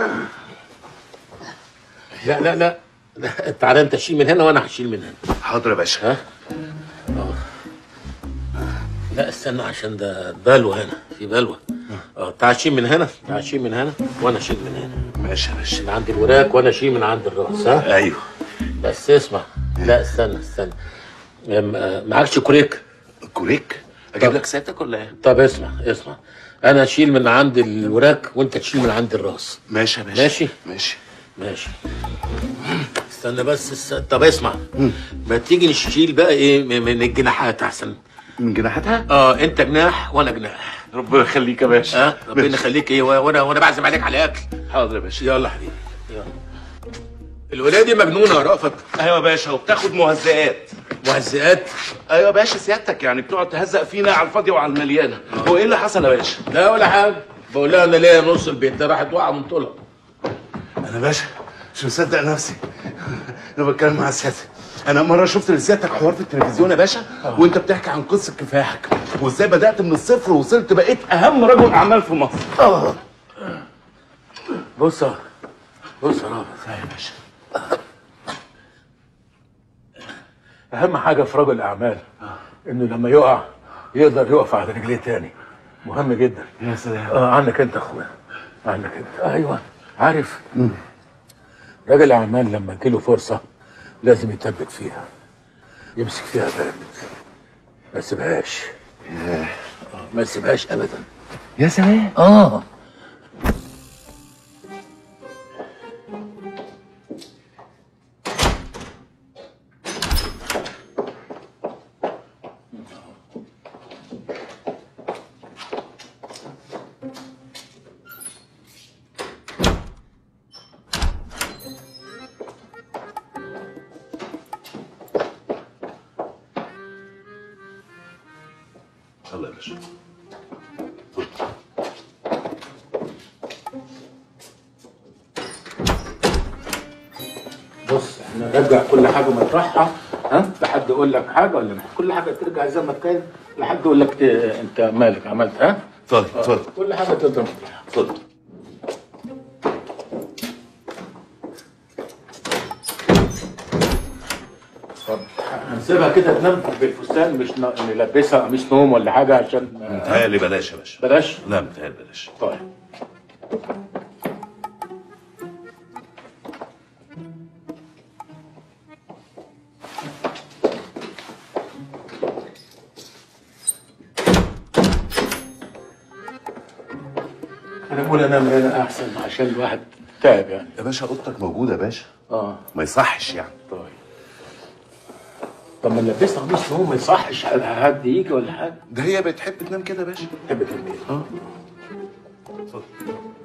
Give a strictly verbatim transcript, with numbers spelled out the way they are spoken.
لا لا لا تعالى انت شيل من هنا وانا هشيل من هنا. حاضر يا باشا. ها؟ اه لا استنى عشان ده بلوه هنا، في بلوه. اه تعال شيل من هنا، تعال شيل من هنا وانا اشيل من هنا. ماشي يا باشا. من عند الوراك وانا اشيل من عند الراس. ها؟ ايوه. بس اسمع. لا استنى استنى معكش كوريك؟ كوريك؟ اجيب لك سيادتك ولا ايه؟ طب اسمع اسمع، انا اشيل من عند الوراك وانت تشيل من عند الراس. ماشي يا باشا. ماشي ماشي ماشي. استنى بس است... طب اسمع، ما تيجي نشيل بقى ايه من الجناحات احسن. من جناحاتها؟ اه انت جناح وانا جناح. ربنا يخليك يا باشا. اه ربنا يخليك. ايه وانا وانا بعزم عليك على اكل. حاضر يا باشا. يلا حبيبي يلا. الولايه دي مجنونه يا رأفت. ايوه يا باشا، وبتاخد مهزئات. مهزئات؟ ايوه يا باشا، سيادتك يعني بتقعد تهزق فينا على الفاضيه وعلى المليانه. هو ايه اللي حصل يا باشا؟ لا ولا حاجه، بقول لها انا ليا نص البيت ده راحت واقعه من طولها. انا باشا مش مصدق نفسي. انا بتكلم مع سيادتك. انا مره شفت لسيادتك حوار في التلفزيون يا باشا، وانت بتحكي عن قصه كفاحك وازاي بدات من الصفر ووصلت بقيت اهم رجل اعمال في مصر. اه بص بص يا رافت. يا باشا، اهم حاجه في رجل الاعمال انه لما يقع يقدر يقف على رجليه تاني. مهم جدا. يا سلام. اه عنك انت يا اخويا، عنك انت. ايوه عارف. مم. راجل الاعمال لما تجيله فرصه لازم يثبت فيها، يمسك فيها بارد، ما يسيبهاش. آه ما يسيبهاش ابدا. يا سلام. اه يلا يا باشا. بص احنا نرجع كل حاجه مطرحها. ها لحد يقول لك حاجه ولا لا، كل حاجه ترجع زي ما كان لحد يقول لك اه انت مالك عملت. ها اتفضل اتفضل. كل حاجه تقدر مطرحها. اتفضل. هنسيبها كده تنام بالفستان، مش نلبسها قميص نوم ولا حاجه عشان متهيألي بلاش يا باشا. بلاش؟ لا متهيألي بلاش. طيب انا بقول انام هنا احسن عشان الواحد تعب يعني. يا باشا اوضتك موجوده يا باشا. اه ما يصحش يعني. طيب طب ما نلبسها قميص نوم ما يصحش حد يجي ولا حاجه. ده هي بتحب تنام كده يا باشا. تحب تنام كده. اه اتفضل.